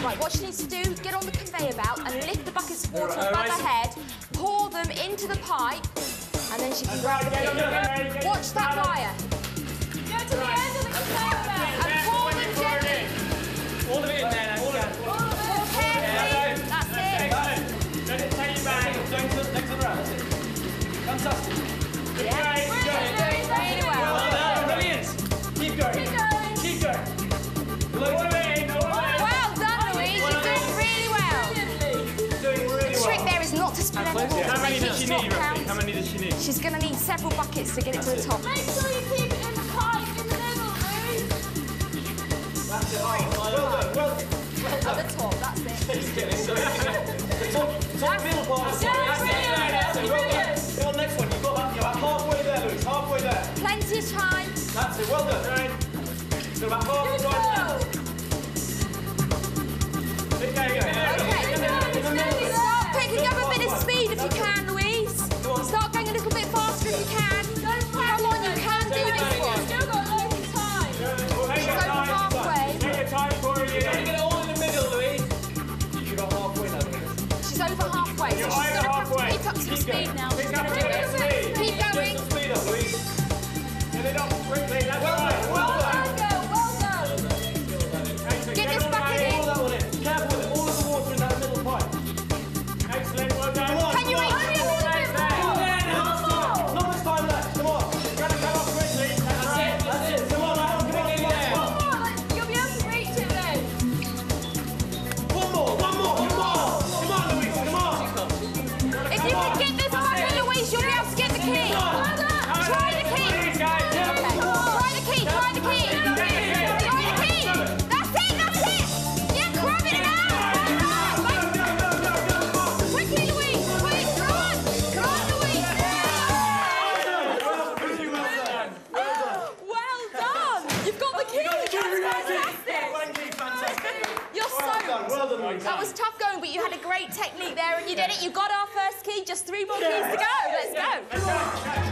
Right, what she needs to do, get on the conveyor belt and lift the buckets of water above her head, pour them into the pipe, and then she can grab the key. Watch that wire. Go to the end of the conveyor belt. And pour them gently. All of it in there now. Pour carefully. That's it. Let it take you back. Next to the round, that's it. Fantastic. Yeah. Really well. Well done. Brilliant. Keep going. Keep going. Keep going. All of it in. Well done, Louise. You're doing really well. Doing really The trick well. there is not to spill any water. How many Make does she each drop need, roughly? count. How many does she need? She's going to need several buckets to get it to the top. Make sure you keep it in the pipe in the middle, Louise. That's it. Well done. Well done. At the top, that's it. Top middle part. That's brilliant. Go on, next one. You've got that. You're about halfway there, Louise. Halfway there. Plenty of time. That's it. Well done. So about halfway Good right now. go. Okay. Start picking up a bit of speed if you can, Louise. Start going a little bit faster if you can. Come on, you can do this one. Still got loads of time. She's over halfway. Take your time for it. Get it all in the middle, Louise. You've got halfway now, Louise. She's over halfway, so she's going to have to pick up some speed now. She's going to do it. Keep going. Speed up, Louise. Get it up quickly. That's right. Well done. Well done. Get this bucket in. All that one in. Careful with it. All of the water in that middle pipe. Excellent. Well done. Can you reach? Not much time left. Come on. Gotta come up quickly. That's it. That's it. Come on, come on. You'll be able to reach it then. One more. Come on, Louise. Come on. If you can get this bucket, Louise, you'll be able to get the key. Try the key. Please, guys. Okay. Try the key. Try the key. Try the key. That's it. That's it. Yeah, grab it now. Quickly, Louise. Quick. Come on. Come on, Louise. Well done. You've got the key. That's fantastic. You're so... Well done, Louise. That was tough going, but you had a great technique there and you did it. You got our first key. Just 3 more keys to go. Let's go.